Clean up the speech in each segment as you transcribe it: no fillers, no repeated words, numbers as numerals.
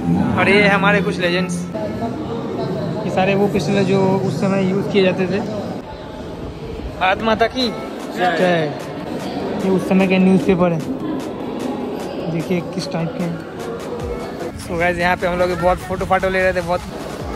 और ये है हमारे कुछ लेजेंड्स, ये सारे वो पिस्टल जो उस समय यूज़ किए जाते थे। भारत माता की जय। ये उस समय के न्यूज़पेपर है, देखिए किस टाइप के हैं। सो गाइस यहाँ पे हम लोग बहुत फ़ोटो ले रहे थे बहुत।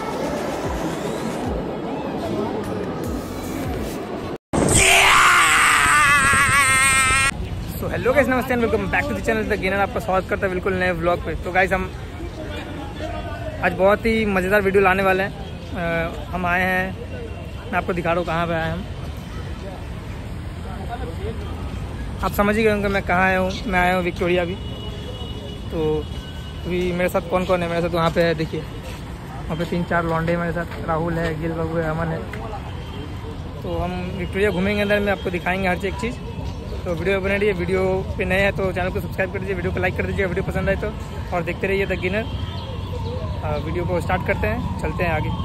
सो हेलो गाइस, नमस्ते and welcome back to the channel The Gainer. आपका स्वागत करता है बिल्कुल नए व्लॉग पे। तो गाइस हम आज बहुत ही मज़ेदार वीडियो लाने वाले हैं। हम आए हैं, मैं आपको दिखा रहा हूँ कहाँ पे आए हम। आप समझ ही गए होंगे मैं कहाँ आया हूँ। मैं आया हूँ विक्टोरिया भी। तो अभी मेरे साथ कौन कौन है, मेरे साथ वहाँ पे है, देखिए वहाँ पे 3-4 लौंडे मेरे साथ, राहुल है, गिल बाबू है, अमन है। तो हम विक्टोरिया घूमेंगे अंदर में, आपको दिखाएंगे हर एक चीज़। तो वीडियो बना रही है, वीडियो पे नए हैं तो चैनल को सब्सक्राइब कर दीजिए, वीडियो को लाइक कर दीजिए, वीडियो पसंद आए तो, और देखते रहिए द गेनर। वीडियो को स्टार्ट करते हैं, चलते हैं आगे।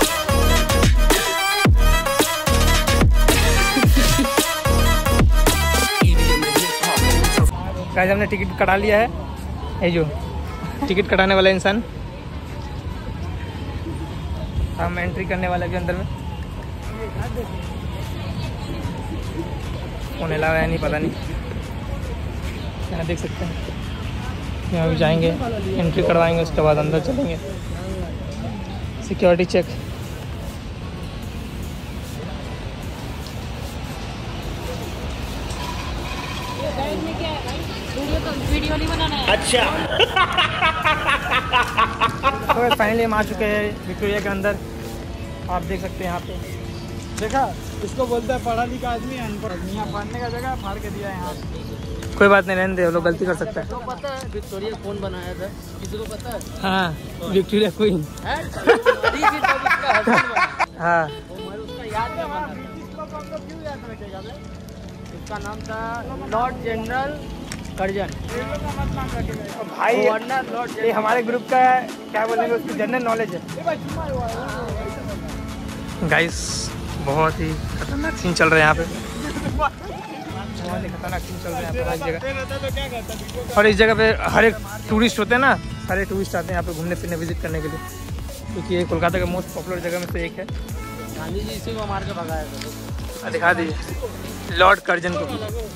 गाइस हमने टिकट कटा लिया है, ये जो टिकट कटाने वाला इंसान, हम एंट्री करने वाले भी अंदर में। कौन अलावा है नहीं पता नहीं, यहाँ देख सकते हैं। यहाँ भी जाएंगे, एंट्री करवाएंगे, उसके बाद अंदर चलेंगे, सिक्योरिटी चेक। वीडियो नहीं बनाना है। अच्छा। तो फाइनली हम आ चुके हैं विक्टोरिया के अंदर, आप देख सकते हैं। यहाँ पे देखा, इसको बोलते हैं पढ़ा लिखा आदमी अनपढ़। यहाँ पढ़ने का जगह फाड़ के दिया है यहाँ। कोई बात नहीं, रहने दे, लोग गलती कर सकता है। तो पता है विक्टोरिया कौन बनाया था, किसी को पता है? हाँ, विक्टोरिया क्वीन। हाँ, उसका याद नहीं बना। क्यों याद रखेगा? उसका नाम था लॉर्ड जनरल कर्जन। भाई ये हमारे ग्रुप का क्या बोलेंगे, उसकी जनरल नॉलेज है। गाइस बहुत ही खतरनाक सीन चल रहा है यहाँ पे, बहुत ही खतरनाक सीन चल रहा है यहाँ पे हर जगह। और इस जगह पे हर एक टूरिस्ट होते हैं ना, सारे टूरिस्ट आते हैं यहाँ पे घूमने फिरने, विजिट करने के लिए, क्योंकि ये कोलकाता का मोस्ट पॉपुलर जगह में से एक है। गांधी जी इसी को मार के भगाया था। दिखा दीजिए लॉर्ड कर्जन को।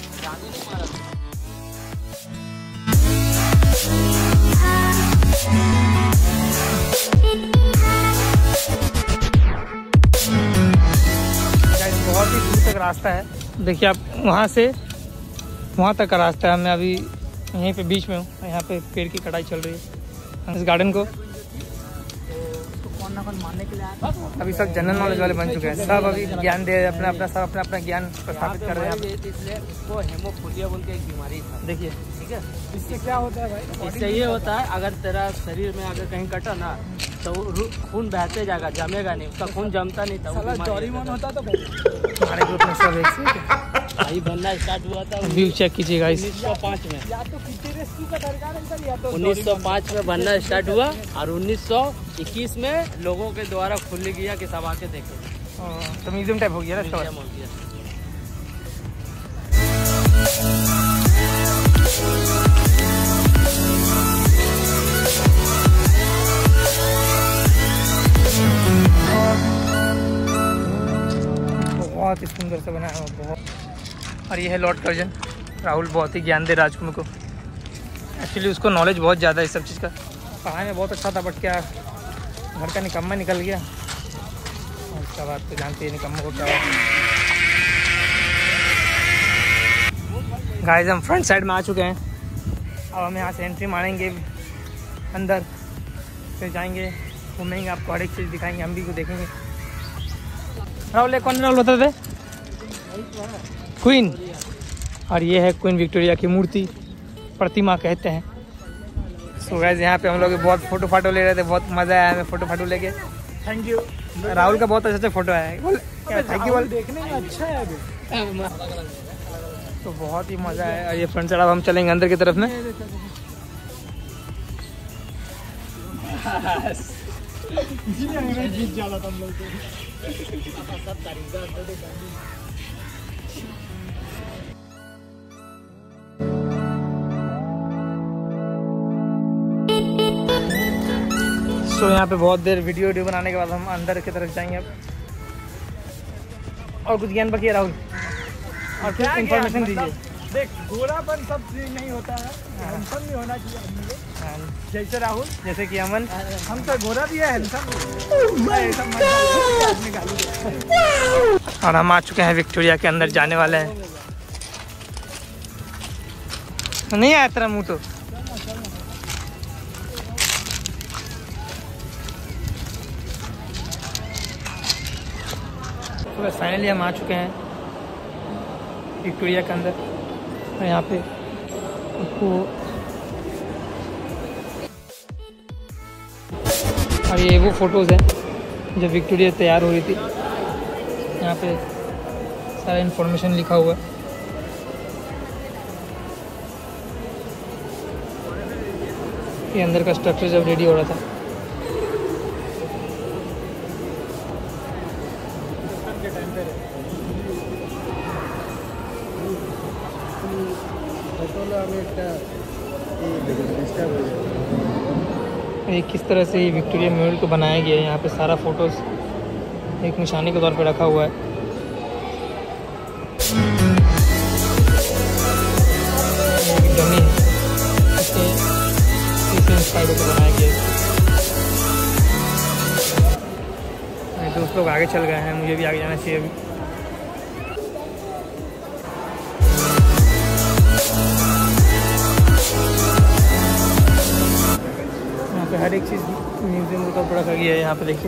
बहुत ही दूर तक रास्ता है, देखिए आप, वहाँ से वहाँ तक का रास्ता है। मैं अभी यहीं पे बीच में हूँ, यहाँ पे पेड़ की कटाई चल रही है इस गार्डन को। कौन ना कौन मारने के लिए आया। अभी सब जनरल नॉलेज वाले बन चुके हैं, सब अभी ज्ञान दे, अपना ज्ञान प्रस्थापित कर रहे हैं। इसलिए उसको हेमोफीलिया बोल के एक बीमारी था, देखिए ठीक है। इससे क्या होता है भाई? इससे ये होता है, अगर तेरा शरीर में अगर कहीं कटा ना तो खून बहते जाएगा, जमेगा नहीं, उसका खून जमता नहीं था। होता तो हमारे ग्रुप में सब एक भाई बनना स्टार्ट हुआ था व्यू चेक कीजिएगा 1905 में। या तो का दरकार है या तो 1905 में बनना स्टार्ट हुआ, और 1921 में लोगों के द्वारा खुल गया कि सब आके देखे। तो म्यूजियम टाइप हो गया ना। म्यूजियम हो गया। बहुत ही सुंदर से बनाया हुआ, बहुत। और ये है लॉर्ड कर्जन, राहुल बहुत ही ज्ञान दे रहा है को। एक्चुअली उसको नॉलेज बहुत ज़्यादा है इस सब चीज़ का। पढ़ाई में बहुत अच्छा था, बट क्या घर का निकम्मा निकल गया, और उसका बात तो जानते ही निकम्मा को क्या हुआ। गाइस हम फ्रंट साइड में आ चुके हैं, अब हम यहाँ से एंट्री मारेंगे अंदर, फिर जाएंगे, घूमेंगे, आपको हर एक चीज़ दिखाएंगे, हम भी को देखेंगे। राहुल कौन राहुल बता दे? क्वीन। और ये है क्वीन विक्टोरिया की मूर्ति, प्रतिमा कहते हैं। सो गाइस यहाँ पे हम लोग बहुत फ़ोटो ले रहे थे, बहुत मज़ा आया हमें फ़ोटो लेके। Thank you. राहुल का बहुत अच्छा फ़ोटो आया है, थैंक यू। देखने में अच्छा है अभी, तो बहुत ही मज़ा आया। और ये फ्रंट साइड, अब हम चलेंगे अंदर की तरफ में। जीत जाना था हम लोग। तो यहाँ पे बहुत देर वीडियो बनाने के बाद हम अंदर की तरफ जाएंगे अब। और कुछ ज्ञान बाकी है राहुल, और कुछ इन्फॉर्मेशन दीजिए। देख, गोरापन सब चीज नहीं होता है, हैंडसम भी होना चाहिए आदमी को। जैसे राहुल, जैसे कि अमन, हम तो गोरा भी है, हैंडसम भी है। और हम आ चुके हैं विक्टोरिया के अंदर, जाने वाले हैं। नहीं आया तेरा मुँह तो। तो फाइनली हम आ चुके हैं विक्टोरिया के अंदर। और यहाँ पे आपको, और ये वो फोटोज़ हैं जब विक्टोरिया तैयार हो रही थी। यहाँ पे सारा इन्फॉर्मेशन लिखा हुआ है। ये अंदर का स्ट्रक्चर जब रेडी हो रहा था। ये किस तरह से विक्टोरिया मेमोरियल को बनाया गया है। यहाँ पे सारा फोटोज एक निशानी के तौर पे रखा हुआ है। डमी है, इसे इंस्पायर होकर बनाया गया है। दोस्त लोग आगे चल गए हैं, मुझे भी आगे जाना चाहिए अभी। यहाँ पे हर एक चीज़ म्यूजियम के तौर पर रखा गया है। यहाँ पे देखिए,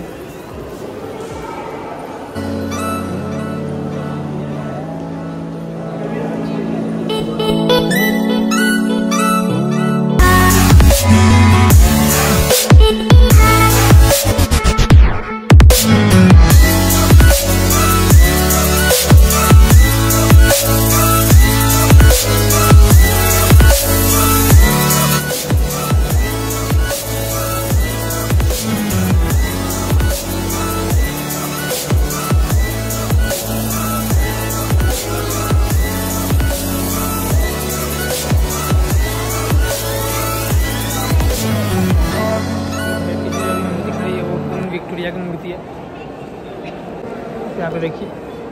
विक्टोरिया की मूर्ति है। यहाँ पे देखिए,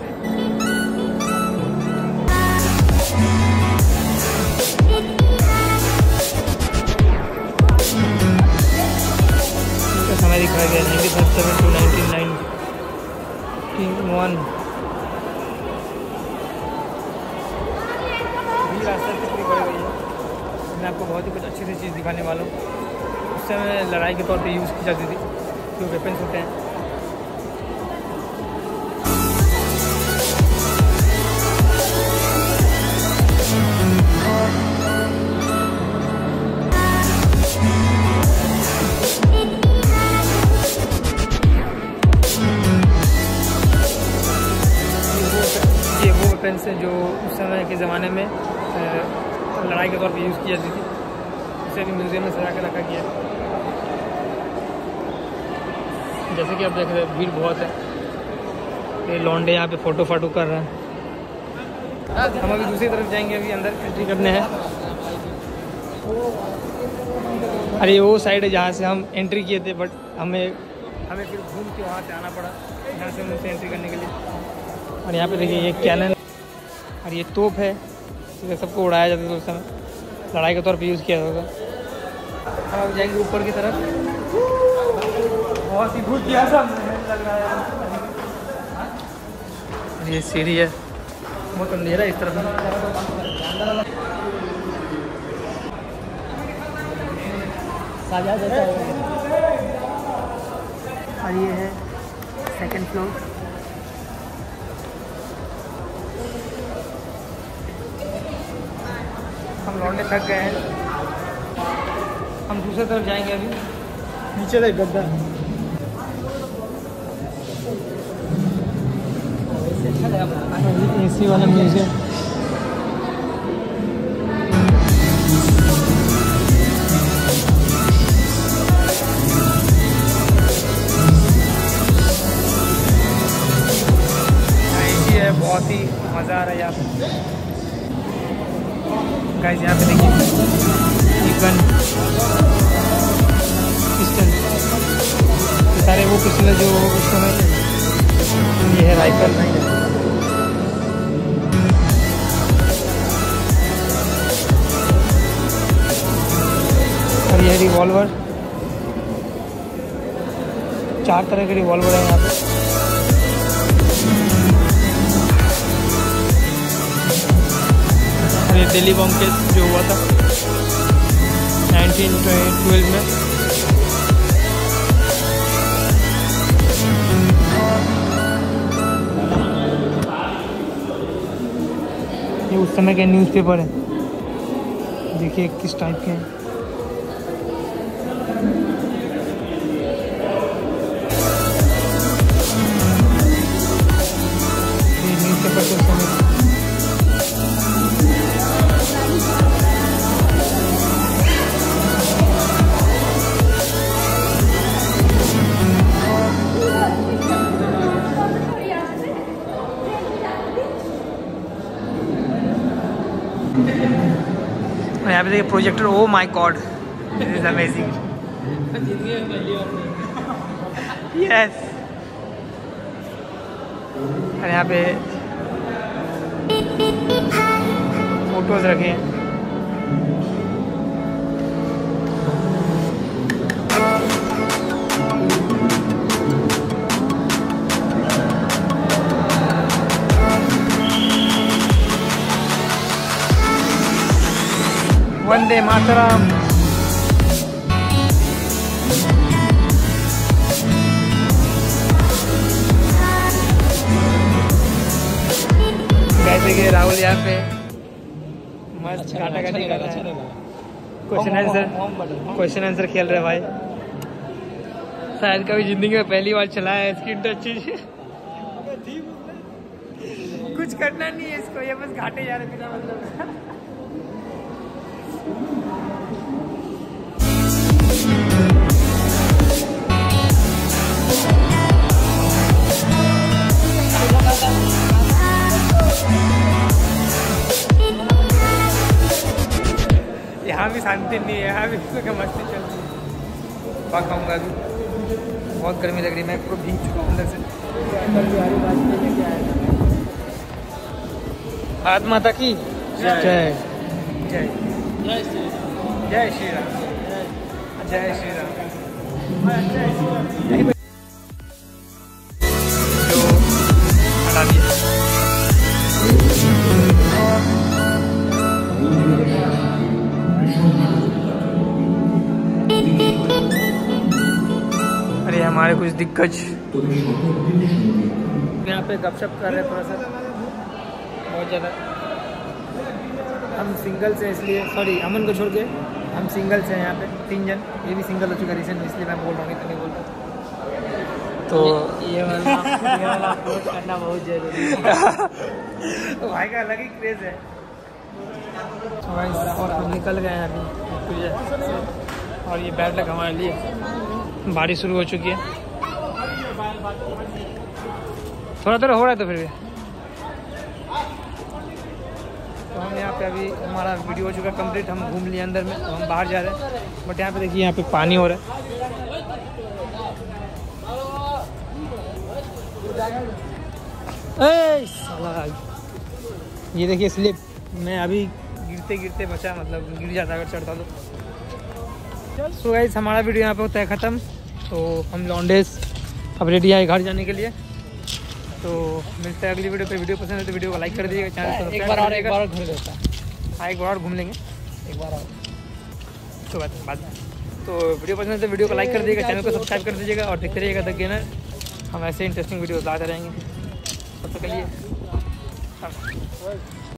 इसका समय दिखाया गया 1937 to 1991। रास्ते से पूरी बढ़ गई है। मैं आपको बहुत ही कुछ अच्छी सी चीज़ दिखाने वाला हूँ। उस समय लड़ाई के तौर पे यूज़ की जाती थी, जो वेपन्स होते हैं। ये वो वेपन्स हैं जो उस समय के ज़माने में लड़ाई के तौर पे यूज़ की जाती थी। इसे भी म्यूज़ियम में सजा के रखा गया है। जैसे कि आप देख रहे हैं, भीड़ बहुत है। ये लौंडे यहाँ पे फ़ोटो फाटो कर रहे हैं। हम अभी दूसरी तरफ जाएंगे, अभी अंदर एंट्री करने हैं। अरे वो साइड है जहाँ से हम एंट्री किए थे, बट हमें फिर घूम के वहाँ से आना पड़ा, यहाँ से मुझसे एंट्री करने के लिए। और यहाँ पे देखिए, ये कैनन और ये तोप है, इसे सबको उड़ाया जाता था उस समय, लड़ाई के तौर पे यूज़ किया जाता था। अब आप जाएंगे ऊपर की तरफ। बहुत ही भूत जैसा लग रहा है। ये सीढ़ी है, बहुत अंधेरा इस तरफ। और ये है सेकंड फ्लोर। हम लौटने थक गए हैं, हम दूसरी तरफ जाएंगे अभी। नीचे देख गद्दा। एसी वाला म्यूजियम। एसी है, बहुत ही मज़ा आ रहा है यहाँ पे। गाइस यहाँ पे देखिए, गन पिस्टल। पिछले जो उस समय ये है राइफल। और ये रिवॉल्वर, 4 तरह के रिवॉल्वर है यहाँ पे। ये दिल्ली बम के जो हुआ था 1912 में। ये उस समय के न्यूज़पेपर है, देखिए किस टाइप के हैं। ये न्यूज़पेपर के उस समय यहाँ पे देखिए projector. Oh my God, this is amazing. Yes. और यहाँ पे फोटोज रखे हैं। वंदे मातरम। जैसे कि राहुल यहाँ पे मस्त काटाकाटी कर रहा है। क्वेश्चन आंसर खेल रहे भाई। शायद कभी जिंदगी में पहली बार चला है स्क्रीन टच चीज। कुछ करना नहीं है इसको, ये बस घाटे जा रहे बिना मतलब। यहाँ भी शांति नहीं है, यहाँ भी मस्ती चल रही है। बात खाऊंगा अभी, बहुत गर्मी लग रही है, मैं पूरा भीग चुका हूँ अंदर से। भारत माता की जय। जय जय जय श्री राम। जय श्री राम। जो हटा दिया। अरे हमारे कुछ दिग्गज यहाँ पे गपशप कर रहे हैं थोड़ा सा, बहुत ज़्यादा। हम सिंगल्स हैं इसलिए, सॉरी अमन को छोड़ के हम सिंगल्स हैं यहाँ पे 3 जन। ये भी सिंगल हो चुका रिसेंट, इसलिए मैं बोल रहा हूँ, इतना नहीं बोल रहा। तो ये वाला पोस्ट करना बहुत जरूरी है। तो भाई का अलग ही क्रेज है। और हम निकल गए हैं अभी, और ये बैड लग हमारे लिए। बारिश शुरू हो चुकी है, थोड़ा थोड़ा हो रहा है तो फिर भी। तो हम यहाँ पे अभी हमारा वीडियो हो चुका कंप्लीट। हम घूम लिए अंदर में, तो हम बाहर जा रहे हैं। बट यहाँ पे देखिए, यहाँ पे पानी हो रहा है। साला ये देखिए स्लिप, मैं अभी गिरते गिरते बचा, मतलब गिर जाता अगर चढ़ता तो। सो गाइस हमारा वीडियो यहाँ पे होता है ख़त्म। तो हम लॉन्डेस अब रेडी है घर जाने के लिए। तो मिलते हैं अगली वीडियो पे। वीडियो पसंद है तो वीडियो को लाइक कर दीजिएगा, चैनल को एक बार और घर देता है। हाँ, एक बार और घूम लेंगे, एक बार और तो बाद में। तो वीडियो पसंद है तो वीडियो को लाइक कर दीजिएगा, चैनल को सब्सक्राइब कर दीजिएगा और देखते रहिएगा द गेनर। हम ऐसे इंटरेस्टिंग वीडियो लाते रहेंगे। तब तक के लिए